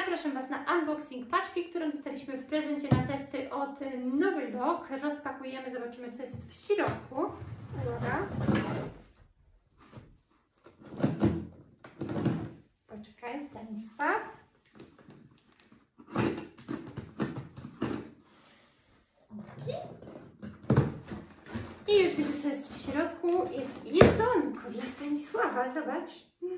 zapraszam Was na unboxing paczki, którą dostaliśmy w prezencie na testy od Noble Dog. Rozpakujemy, zobaczymy, co jest w środku. Uwaga. Poczekaj, Stanisław. I już widzę, co jest w środku. Jest jedzonko dla Stanisława, zobacz.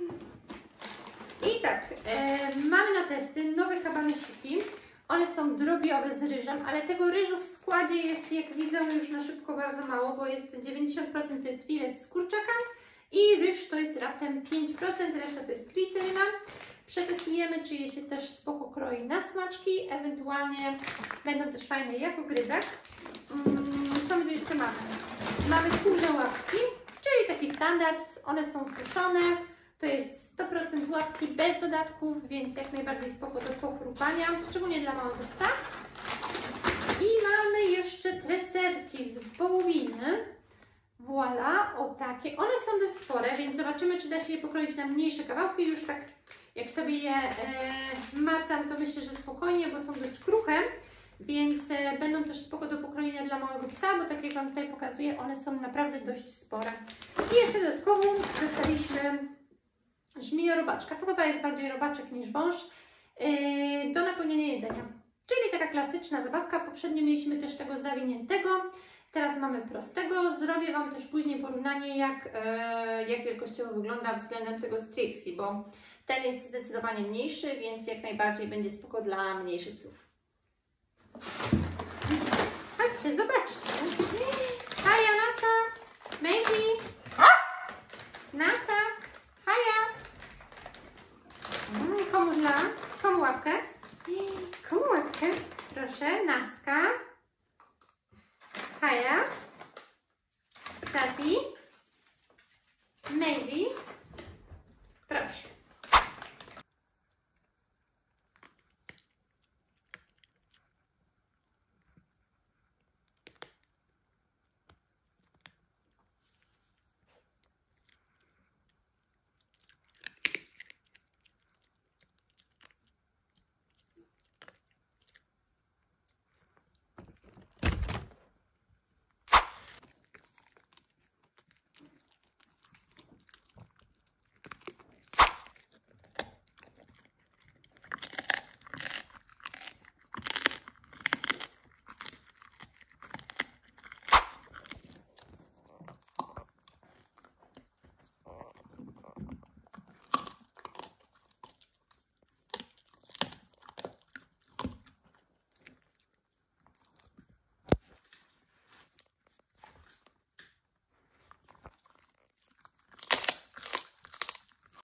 I tak, mamy na testy nowe kabanosiki. One są drobiowe z ryżem, ale tego ryżu w składzie jest, jak widzą, już na szybko bardzo mało, bo jest 90% to jest filet z kurczaka i ryż to jest raptem 5%, reszta to jest gliceryna. Przetestujemy, czy je się też spoko kroi na smaczki, ewentualnie będą też fajne jako gryzak. Co my tu jeszcze mamy? Mamy skórne łapki, czyli taki standard, one są suszone, to jest 100% łapki bez dodatków, więc jak najbardziej spoko do pochrupania, szczególnie dla małego psa. I mamy jeszcze treserki z wołowiny. Voila, o takie. One są dość spore, więc zobaczymy, czy da się je pokroić na mniejsze kawałki. Już tak jak sobie je macam, to myślę, że spokojnie, bo są dość kruche, więc będą też spoko do pokrojenia dla małego psa, bo tak jak Wam tutaj pokazuję, one są naprawdę dość spore. I jeszcze dodatkowo dostaliśmy żmijorobaczka. To chyba jest bardziej robaczek niż wąż do napełniania jedzenia. Czyli taka klasyczna zabawka. Poprzednio mieliśmy też tego zawiniętego. Teraz mamy prostego. Zrobię Wam też później porównanie, jak wielkościowo wygląda względem tego z Trixie, bo ten jest zdecydowanie mniejszy, więc jak najbardziej będzie spoko dla mniejszych psów. Chodźcie, zobaczcie. Haja, Nasa, Maisie, Nasa, Haja. Komu łapkę? Komu łapkę? Proszę, Naska, Haja, Sassy, Maisie.